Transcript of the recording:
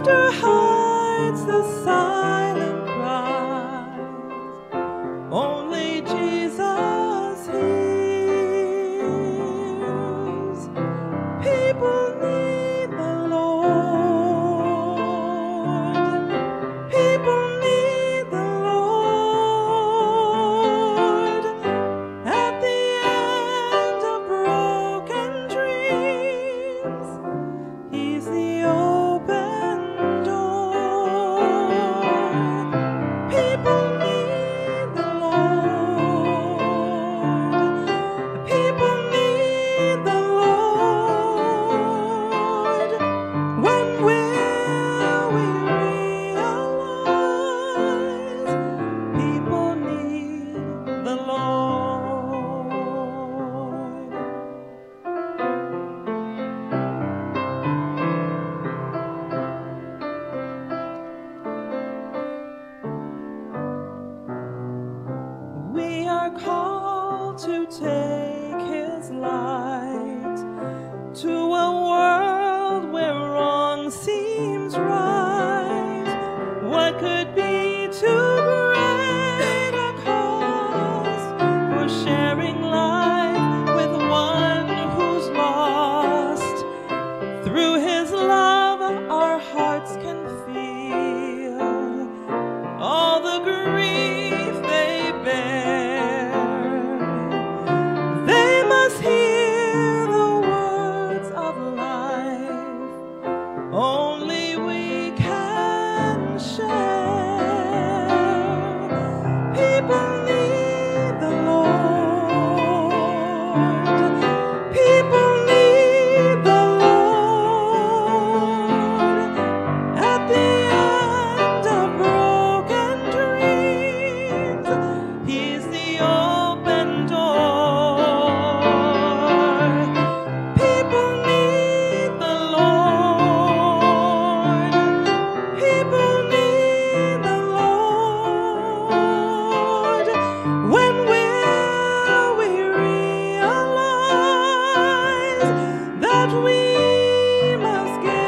laughter hides the silent cries. Only Jesus hears. People need the Lord. People need the Lord. At the end of broken dreams, He's the open door. People need the Lord. People need the Lord. When will we realize people need the Lord? We are called to take His light to a world where wrong seems right. What could be too great a cost for sharing life with one who's lost? Through His love, our hearts can feel all the grief they bear. They must hear the words of life only we can share. People need the Lord. People need the Lord. At the end of broken dreams, He's the open door. People need the Lord. People need the Lord. When will we realize that we must give